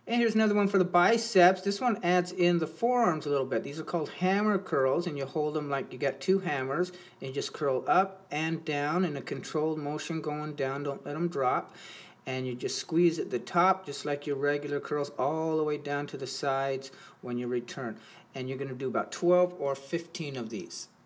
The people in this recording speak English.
And here's another one for the biceps. This one adds in the forearms a little bit. These are called hammer curls, and you hold them like you got two hammers, and you just curl up and down in a controlled motion going down. Don't let them drop. And you just squeeze at the top just like your regular curls all the way down to the sides when you return. And you're going to do about 12 or 15 of these.